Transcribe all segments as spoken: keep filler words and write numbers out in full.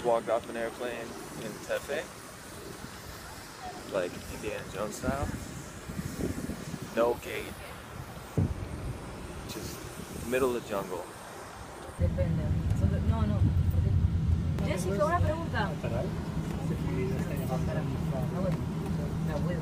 walked off an airplane in Tefe, like Indiana Jones style. No gate. Just middle of the jungle. Depende. No, no. Jessica, una pregunta. Me abuelo.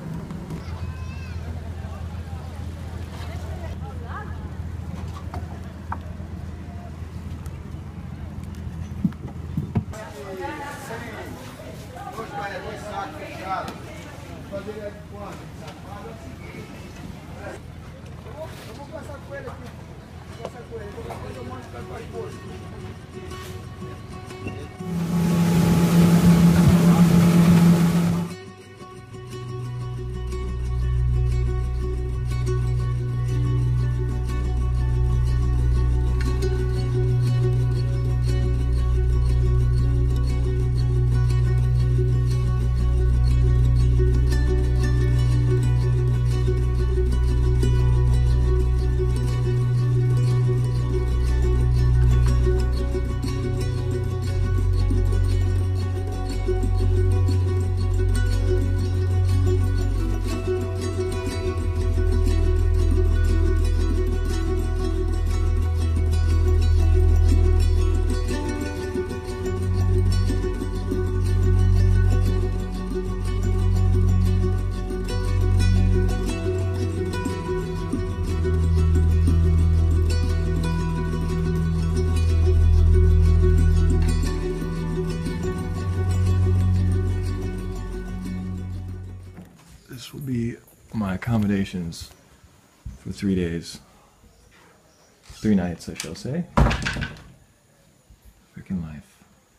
This will be my accommodations for three days. Three nights, I shall say. Freaking life.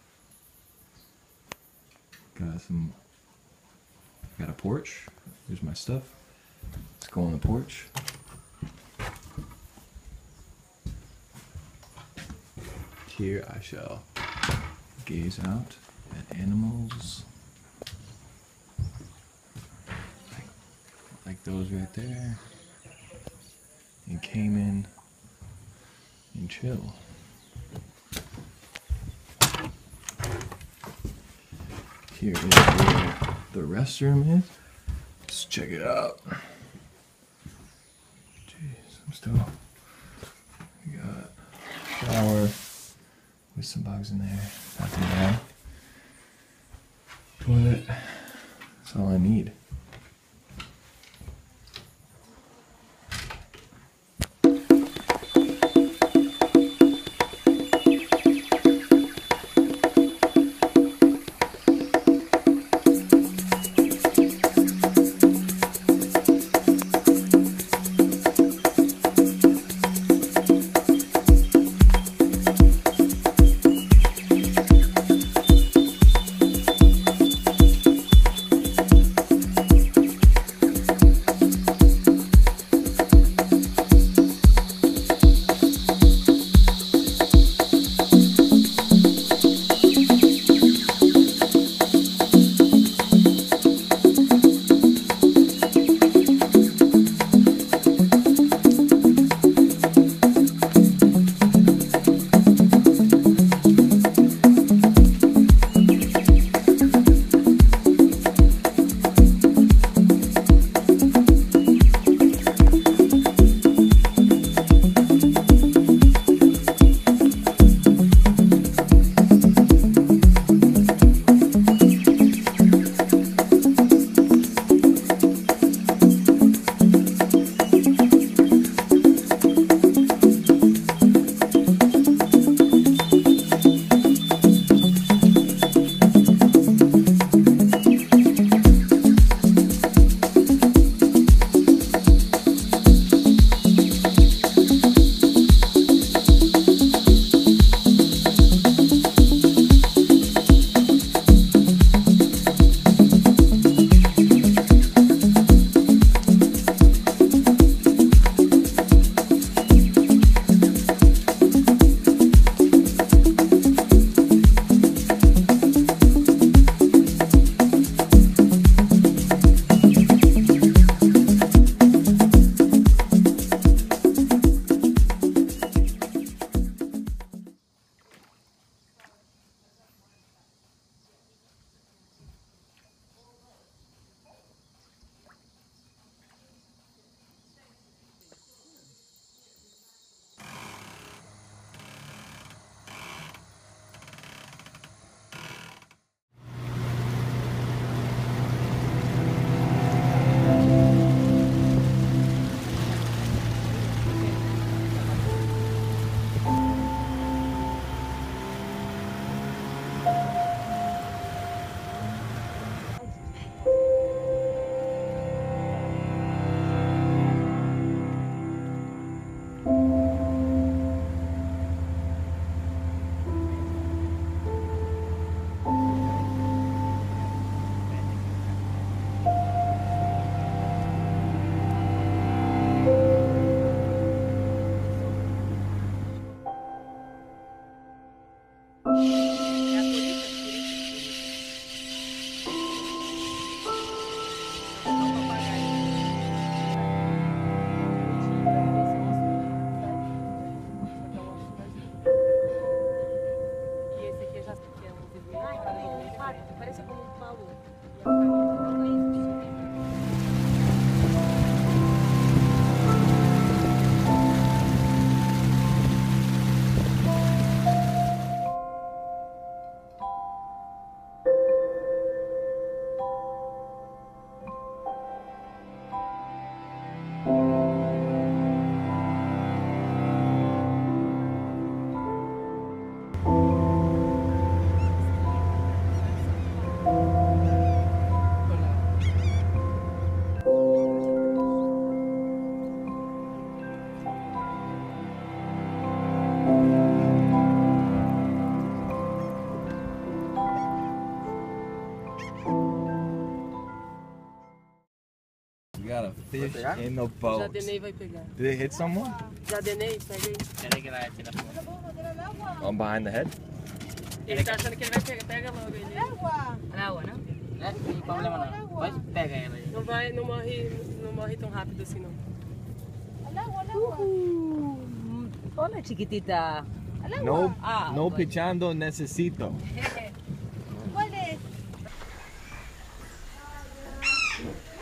Got some, got a porch. Here's my stuff. Let's go on the porch. Here I shall gaze out at animals. Like those right there, and cayman, and chill. Here is where the restroom is. Let's check it out. Jeez, I'm still. We got a shower with some bugs in there. Nothing bad. But that's all I need. We got a fish in the boat. Jadenei vai pegar. Did it hit someone? Jadenei, pega aí. Peraí que ela vai tirar foto. On behind the head? Ele tá achando que ele vai pegar. Pega logo ele. Al agua, ¿no? É, não tem problema não. Pode pega ela aí. Não vai, não morre, não morre tão rápido assim não. Uh, hola, chiquitita. Al agua. No, Ah, no bueno. pichando necesito. ¿Cuál es?